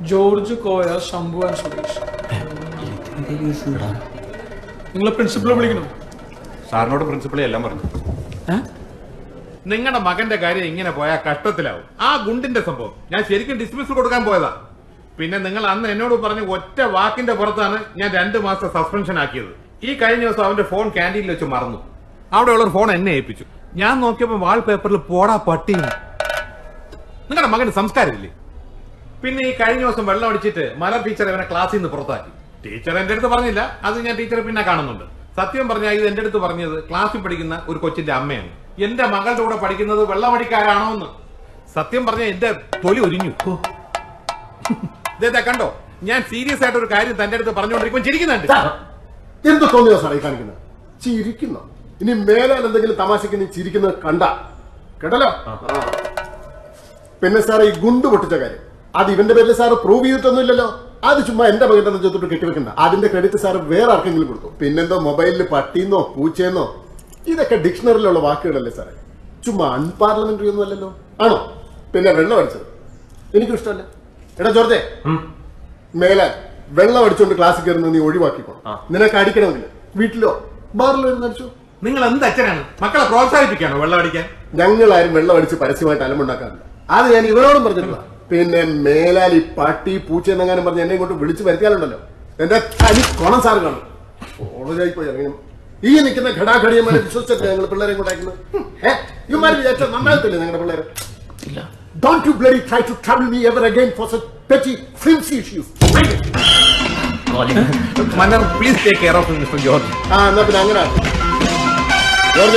George Koya, Shambhu and Suresh. നിങ്ങളെ പ്രിൻസിപ്പളെ വിളിക്കണം. സാറിനോട് പ്രിൻസിപ്പളെ എല്ലാം പറഞ്ഞു. നിങ്ങളുടെ മകന്റെ കാര്യം ഇങ്ങനെ പോയാൽ കഷ്ടത്തിലാവും. ആ ഗുണ്ടിന്റെ സംഭവം ഞാൻ ശരിക്കും ഡിസ്മിസ് കൊടുക്കാൻ പോയതാ. പിന്നെ നിങ്ങൾ അന്ന് എന്നോട് പറഞ്ഞ ഒറ്റ വാക്കിന്റെ പുറത്താണ് ഞാൻ 2 മാസം സസ്പെൻഷൻ ആക്കിയത്. ഈ കഴിഞ്ഞ ദിവസം അവന്റെ ഫോൺ ക്യാൻറ്റീനിൽ വെച്ച് മറന്നു. അവിടെയുള്ള ഫോൺ എന്നെ ഏൽപ്പിച്ചു. ഞാൻ നോക്കിയപ്പോൾ വാൾ പേപ്പറിൽ പോടാ പട്ടി. നിങ്ങളുടെ മകന് സംസ്കാരമില്ലേ? പിന്നെ ഈ കഴിഞ്ഞ ദിവസം വെള്ളം അടിച്ചിട്ട് മലർ ടീച്ചർ ഇവനെ ക്ലാസ്സിൽ നിന്ന് പുറത്താക്കി. ടീച്ചർ എന്റെ അടുത്ത് പറഞ്ഞില്ല, അത് ഞാൻ ടീച്ചറെ പിന്നെ കാണുന്നുണ്ട്. സത്യം പറഞ്ഞാൽ ഇത് എന്റെ അടുത്ത് പറഞ്ഞത് ക്ലാസ്സിൽ പഠിക്കുന്ന ഒരു കൊച്ചിന്റെ അമ്മയാണ്. എന്റെ മകളുടെ കൂടെ പഠിക്കുന്നത് വെള്ളമടിക്കാരാണോ എന്ന്. സത്യം പറഞ്ഞാൽ എന്റെ തൊലി ഒരിഞ്ഞു. ഇതേതാ കണ്ടോ, ഞാൻ സീരിയസ് ആയിട്ട് ഒരു കാര്യം തന്റെ അടുത്ത് പറഞ്ഞുകൊണ്ടിരിക്കുമ്പോൾ ചിരിക്കുന്നുണ്ട്. എന്ത് തോന്നിയോ സാറേ കാണിക്കുന്നത്? ചിരിക്കുന്നു. ഇനി മേലാൽ എന്തെങ്കിലും തമാശക്ക് നീ ചിരിക്കുന്നത് കണ്ട കേട്ടല്ലോ. പിന്നെ സാറേ, ഈ ഗുണ്ട് പൊട്ടിച്ച കാര്യം അത് ഇവന്റെ പേരിൽ സാറ് പ്രൂവ് ചെയ്തിട്ടൊന്നുമില്ലല്ലോ. അത് ചുമ്മാ എന്റെ മകന്റെ നെഞ്ചത്തോട്ട് കെട്ടിവെക്കണ്ട. അതിന്റെ ക്രെഡിറ്റ് സാറ് വേറെ ആർക്കെങ്കിലും കൊടുത്തു. പിന്നെന്തോ മൊബൈലിൽ പട്ടിന്നോ പൂച്ചയെന്നോ ഇതൊക്കെ ഡിക്ഷണറിയിലുള്ള വാക്കുകളല്ലേ സാറേ, ചുമ്മാ അൺപാർലമെന്ററി ഒന്നും അല്ലല്ലോ. ആണോ? പിന്നെ വെള്ളം അടിച്ചത് എനിക്കും ഇഷ്ടമല്ല. എടാ ജോർജെ, മേലാൽ വെള്ളം അടിച്ചുകൊണ്ട് ക്ലാസ്സിൽ കയറുന്നത് നീ ഒഴിവാക്കിക്കോ. നിനക്ക് അടിക്കണമെങ്കിൽ വീട്ടിലോ ബാറിലോ ഇരുന്ന് അടിച്ചോ. നിങ്ങൾ എന്ത് അച്ഛനാണ്? മക്കളെ പ്രോത്സാഹിപ്പിക്കാണോ വെള്ളം അടിക്കാൻ? ഞങ്ങളാരും വെള്ളം അടിച്ച് പരസ്യമായിട്ട് അലമ്പുണ്ടാക്കാറില്ല. അത് ഞാൻ ഇവരോടും പറഞ്ഞിട്ടില്ല. പിന്നെ മേലാൽ ഈ പട്ടി പൂച്ച എന്നെങ്ങാനും പറഞ്ഞ് എന്നെ ഇങ്ങോട്ട് വിളിച്ചു വരുത്തിയാലുണ്ടല്ലോ എന്റെ തനി കൊണം സാറ് കാണും. കോളേജായിപ്പോയി ഇറങ്ങും. ഈ നിൽക്കുന്ന ഘടാഘടിയന്മാരെ വിശ്വസിച്ചിട്ട് ഞങ്ങൾ പിള്ളേരെ ഇങ്ങോട്ടയക്കുന്നത്. ഇവന്മാര് വിചാരിച്ചാൽ നന്നാകത്തില്ലേ നിങ്ങളുടെ പിള്ളേരെ? Don't you bloody try to trouble me ever again for such petty, flimsy issues. Manner, please take care of him, Mr. George. എന്നാ പിന്നെ അങ്ങനെ ജോർജ്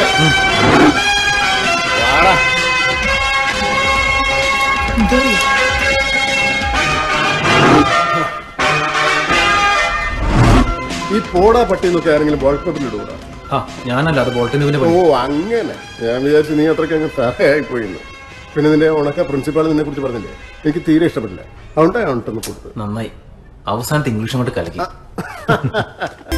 ഈ പോടാ പട്ടി എന്നൊക്കെ ആരെങ്കിലും ബോൾ പേപ്പറിൽ ഇടൂടാ? ഞാനല്ല, അത് ബോൾട്ടിന്. ഓ അങ്ങനെ. ഞാൻ വിചാരിച്ചു നീ അത്രയ്ക്ക് അങ്ങ് തറയായി പോയിന്ന്. പിന്നെ നിന്റെ ഉണക്ക പ്രിൻസിപ്പാൾ നിന്നെ കുറിച്ച് പറഞ്ഞില്ലേ, എനിക്ക് തീരെ ഇഷ്ടപ്പെട്ടില്ല. അതുകൊണ്ടാണ് കൊടുത്തത്. നന്നായി, അവസാനത്തെ ഇംഗ്ലീഷ് അങ്ങോട്ട് കലക്കി.